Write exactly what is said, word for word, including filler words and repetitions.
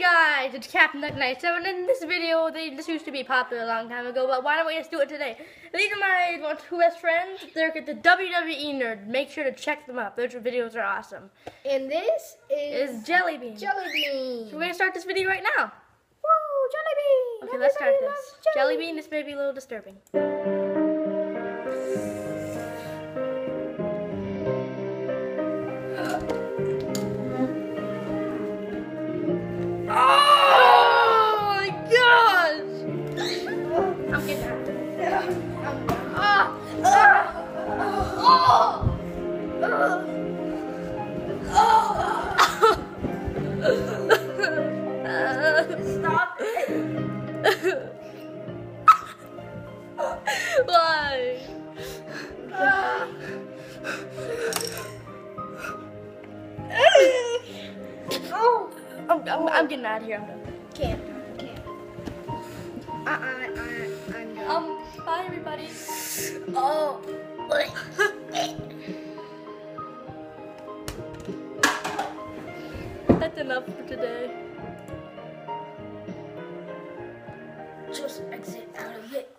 guys, it's Captain Duck ninety-seven. In this video, they, this used to be popular a long time ago, but why don't we just do it today? These are my two best friends. They're the W W E nerd. Make sure to check them up. Their videos are awesome. And this is, is Jelly Bean. Jelly Bean. So we're gonna start this video right now. Woo, Jelly Bean. Okay, let's start Everybody this. loves Jelly Bean, this may be a little disturbing. Oh my gosh! I'm getting out. Ah! Ah! Oh! Stop it! Why? Ah. Oh! I'm, I'm, I'm getting out of here. I'm done. Can't. Can't. Uh, uh, uh, I'm done. Um, bye everybody. Oh. That's enough for today. Just exit out of it.